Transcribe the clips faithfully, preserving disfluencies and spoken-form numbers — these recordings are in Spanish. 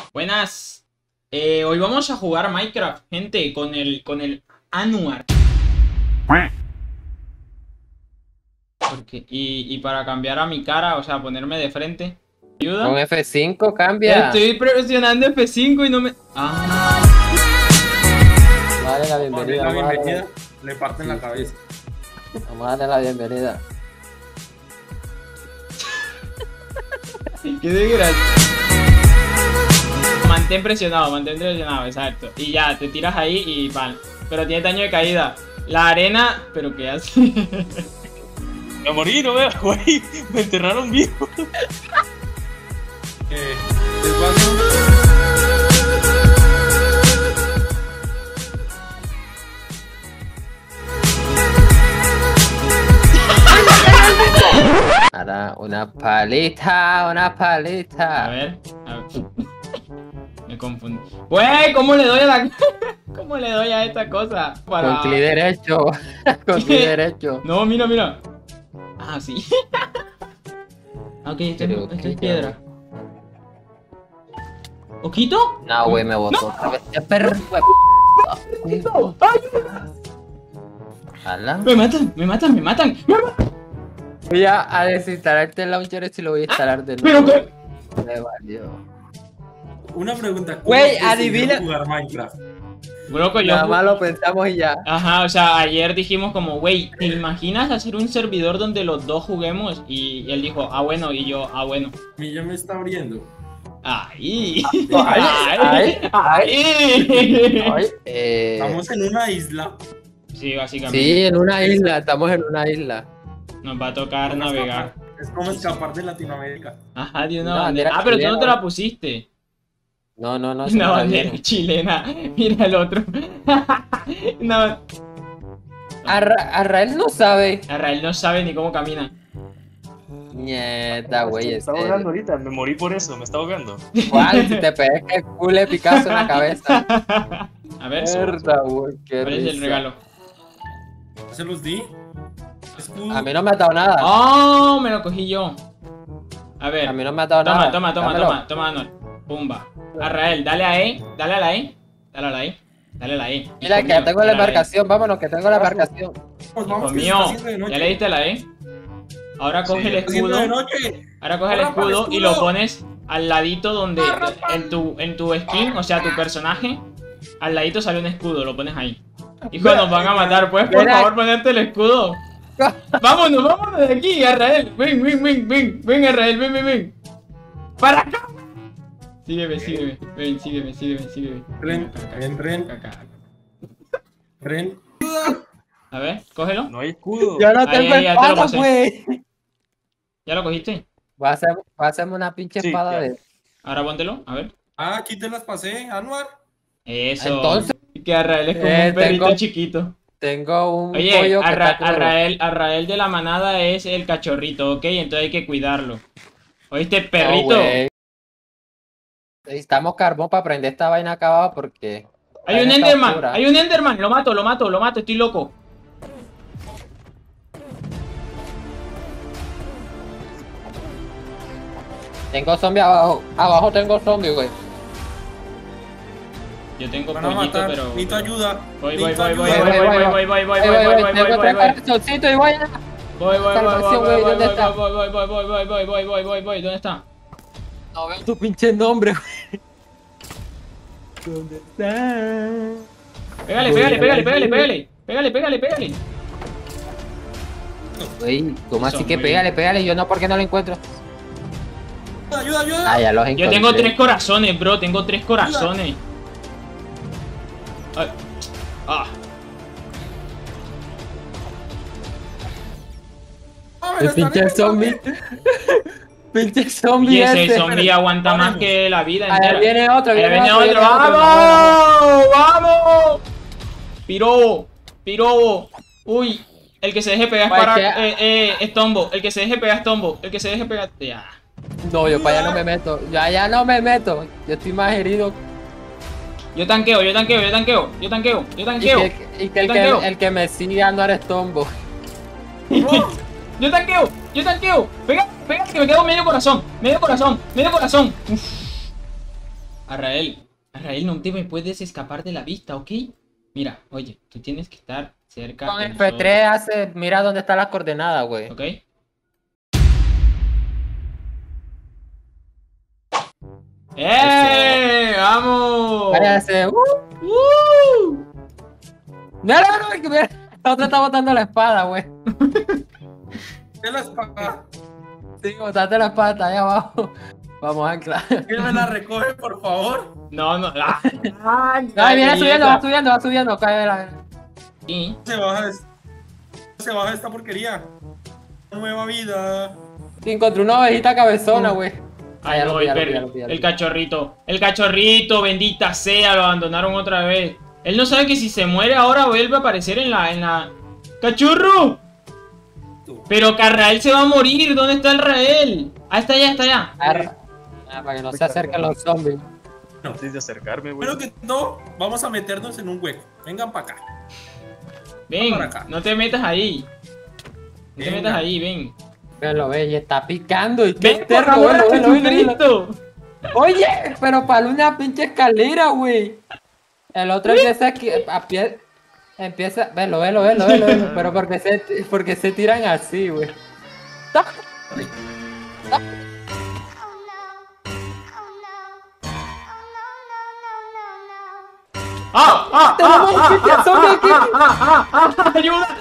Buenas. Eh, hoy vamos a jugar Minecraft, gente, con el con el Anuar. Porque, y, y para cambiar a mi cara, o sea, ponerme de frente. ¿Ayuda? Con F cinco cambia. Estoy presionando F cinco y no me... Ah. Vale, la bienvenida. La bienvenida, le parten la cabeza. Vamos a darle la bienvenida. Qué desgracia. Mantén presionado, mantén presionado, exacto. Y ya, te tiras ahí y pan. Pero tiene daño de caída. La arena... ¿Pero qué hace? Me morí, no veas, güey. Me enterraron vivo. eh, Ahora una palita, una palita. A ver, a ver. Me confundí. Güey, ¿cómo le doy a la... ¿Cómo le doy a esta cosa? Para... Con clic derecho. Con clic derecho. No, mira, mira. Ah, sí. Ok, esto, Pero, es, esto ¿qué es piedra. hago? ¿Oquito? No, güey, me botó otra vez. ¡Qué perro, güey! ¡Oquito! ¡Ay! ¿Hala? Me matan, me matan, me matan, me matan. Voy a, a desinstalarte el launcher y lo voy a instalar de ¿Pero nuevo. qué? Me valió. Una pregunta. ¿Cómo Güey, decidieron adivina- jugar Minecraft? Broco, yo... Nada más lo pensamos y ya. Ajá, o sea, ayer dijimos como, güey, ¿te imaginas hacer un servidor donde los dos juguemos? Y él dijo, ah, bueno, y yo, ah, bueno. A mí ya me está abriendo. ¡Ay! Ay, ¡Ay! ¡Ay! Ay, eh... Estamos en una isla. Sí, básicamente. Sí, en una isla, estamos en una isla. Nos va a tocar ¿Cómo navegar. escapar? Es como escapar de Latinoamérica. Ajá, de una Una bandera. bandera Ah, pero tú no chilena. te la pusiste. No, no, no. Una no bandera bien. chilena. Mira el otro. No. Arra Arrael no sabe. Arrael no sabe ni cómo camina. Nieta, güey. Me es está ahogando ahorita, me morí por eso, me está ahogando. ¿Cuál? Si te pegas que cule Picasso en la cabeza. A ver, Mierda, güey. Qué ¿cuál es el risa. regalo? ¿Se los di? Escudo. A mí no me ha dado nada. ¡Oh! Me lo cogí yo. A ver. A mí no me ha dado Toma, nada. toma, toma, Dámelo. toma, toma, Anuar. Pumba. Arrael, dale a E. Dale a la E. Dale a la E. Dale a la E. Mira, Hijo que ya mío, tengo la dale a E. embarcación. Vámonos, que tengo la embarcación. Pues Hijo vamos, que se mío, está haciendo de noche. ya le diste la E. Ahora coge Sí, el se está haciendo de escudo. noche. Ahora coge el Corra para el escudo y lo escudo. pones al ladito donde en tu en tu skin, o sea, tu personaje, al ladito sale un escudo, lo pones ahí. Hijo, nos van a matar, ¿puedes por Mira. favor ponerte el escudo? Vámonos, vámonos de aquí, Arrael. Ven, ven, ven, ven, ven, Arrael, ven, ven, ven. Para acá. Sígueme, sígueme, ven, sígueme, sígueme, sígueme. Ren, ren, ren, Acá, acá. ren. A ver, cógelo. No hay escudo. Yo no Ahí, tengo ahí, ya te lo espada, pasé. güey. ¿Ya lo cogiste? Voy a hacer, voy a hacerme una pinche Sí, espada ya. de. Ahora póntelo, a ver. Ah, aquí te las pasé, Anuar. Eso. Entonces- Que Arrael es como Eh, un perrito tengo- chiquito. Tengo un Oye, pollo que Arra- está crudo. Arrael, Arrael de la manada es el cachorrito, ¿ok? Entonces hay que cuidarlo. ¿Oíste, perrito? No, güey. Necesitamos carbón para prender esta vaina acabada porque. Hay la un vaina está Enderman, oscura. hay un Enderman. Lo mato, lo mato, lo mato, estoy loco. Tengo zombie abajo. Abajo tengo zombie, güey. Yo tengo Van a pollito, matar. pero... Necesito ayuda. Voy, voy, Necesito voy, voy, ayuda. voy, voy, voy, voy, voy, voy, voy, voy, voy, voy, Tengo voy, tres voy. corazoncitos y voy a- Voy, voy, voy, voy, Salvación, voy, güey, voy, ¿dónde voy, está? voy, voy, voy, voy, voy, voy, voy, voy, voy, voy, ¿dónde está? No veo tu pinche nombre, güey. ¿Dónde está? Pégale, pégale, pégale, pégale, pégale. Pégale, pégale, pégale. Güey, ¿cómo Eso, así que muy pégale, pégale? Yo no, ¿por qué no lo encuentro? Ayuda, ayuda. Ah, ya los encontré. Yo tengo tres corazones, bro, tengo tres corazones. Ay. Ah. Ah, me El la están pinche echando. zombie. Pinche zombie Y ese ese. zombie aguanta más que la vida Allá entera. viene otro, Ahí viene viene otro, otro. viene otro. ¡Vamos! ¡Vamos! Pirobo, pirobo. Uy, el que se deje pegar es Pues para que- eh, eh, es Tombo. El que se deje pegar es Tombo. El que se deje pegar. Ya. No, yo para allá no me meto. Yo allá no me meto. Yo estoy más herido. Yo tanqueo, yo tanqueo, yo tanqueo, yo tanqueo, yo Y tanqueo. que, y que el, Yo que tanqueo. el que me siga no eres Tombo. Yo tanqueo, yo tanqueo. Pega, pega, que me quedo medio corazón, medio corazón, medio corazón. Uf. Arrael, Arrael, no te me puedes escapar de la vista, ¿ok? Mira, oye, tú tienes que estar cerca. Con de F nosotros, tres hace, mira dónde está la coordenada, güey. ¿ok? ¡Eh! ¡Vamos! Váyase. Uh, ¡Uh! mira, mira, mira, mira. La otra está botando la espada, güey. ¿Qué la espada? Sí, botaste la espada, está ahí abajo. Vamos a anclar. ¿Quién me la recoge, por favor? No, no. ¡Ah! ¡Ah! Ay, viene subiendo, va ¡Esa! subiendo, va subiendo. Cae la... Y- Se baja, es- se baja esta porquería. Nueva vida. Sí, encontré una ovejita cabezona, güey. Ah, Ay, ya no, lo el vi, ya lo vi, perro, ya lo vi, ya lo el vi. cachorrito, el cachorrito, bendita sea, lo abandonaron otra vez. Él no sabe que si se muere ahora vuelve a aparecer en la, en la... ¡Cachorro! Pero que Arrael se va a morir, ¿dónde está el Rael? Ah, está allá, está allá. Arra. Ah, para que no se acerquen los zombies. Antes de acercarme, güey. Primero que todo, vamos a meternos en un hueco. Vengan para acá. Ven, para acá. no te metas ahí. No te Venga. metas ahí, ven. Velo, ve, y está picando. ¿Y qué Ven, por terror, favor, velo, velo, velo, velo. Jesucristo. Oye, pero para una pinche escalera, güey. El otro empieza aquí, a pie, empieza, velo, velo, velo, velo, velo. Pero porque se, porque se tiran así, güey. ¡Ah! ¡Ah! Tenemos un pinche zombie aquí. ¡Ah! ¡Ah! ¡Ah! ¡Ayuda!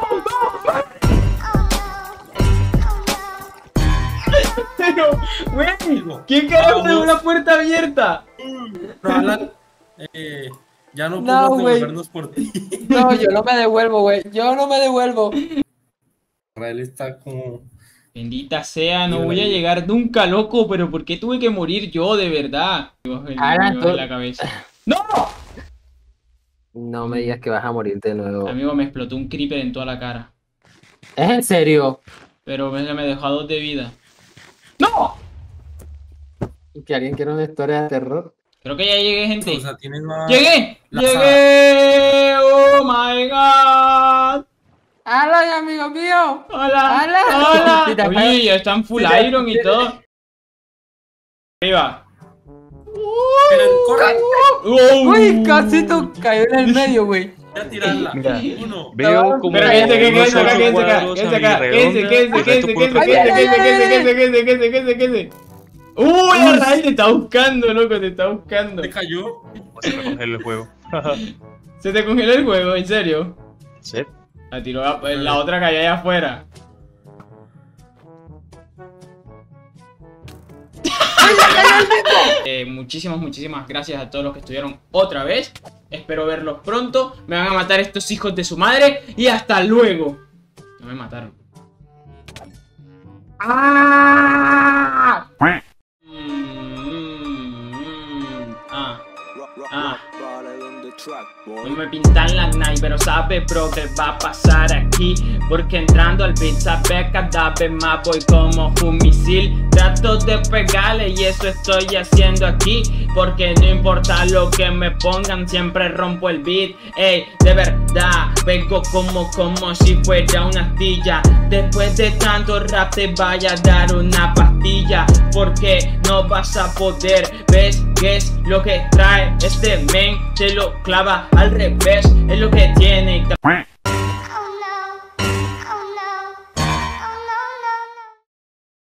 Pero, güey, ¿quién carajo dejó Vamos. la puerta abierta? No, Alan, eh, ya no No, podemos güey. devolvernos por ti. No, yo no me devuelvo, güey. Yo no me devuelvo. Israel está como... Bendita sea, no voy a llegar nunca, loco, pero ¿por qué tuve que morir yo, de verdad? Me bajó el- Alan, me bajó tú- la cabeza. ¡No! No me digas que vas a morir de nuevo. Amigo, me explotó un creeper en toda la cara. ¿Es en serio? Pero me, me dejó a dos de vida. ¡No! ¿Que alguien quiere una historia de terror? Creo que ya llegué, gente. O sea, tienes más... ¡Llegué! la ¡Llegué! ¡Oh, my God! ¡Hola, amigo mío! ¡Hola! ¡Hola! ¡Hola! Si te Oye, apagas- ya están full si te- iron y todo. Arriba. Pero corre, ¡Wow! ¡Uy, casi tú cayó en el medio, güey! ya tirarla. Mira. Uno. Veo como Pero quédense, quédense, unos quédense ocho acá, cuadros quédense a acá, mi quédense, redonda, quédense, y el quédense, resto puro quédense, trapecio. quédense, quédense, quédense, quédense, quédense, quédense, quédense. Uy, Arrael te está buscando, loco, te está buscando. Se cayó. Se me congela el juego. Se te congeló el juego, en serio. Sí. La tiró a- la otra cayó allá afuera. Eh, muchísimas, muchísimas gracias a todos los que estuvieron otra vez. Espero verlos pronto. Me van a matar estos hijos de su madre. Y hasta luego. No me mataron. ¡Ah! Mm, mm, mm, ah. Ah. No me pintan la night, pero sabe bro que va a pasar aquí. Porque entrando al beat sabe cada vez más voy como un misil. Trato de pegarle y eso estoy haciendo aquí. Porque no importa lo que me pongan, siempre rompo el beat. Ey, de verdad, vengo como como si fuera una astilla. Después de tanto rap te vaya a dar una pastilla. Porque no vas a poder, ves que es lo que trae este men. Se lo clava al revés, es lo que tiene.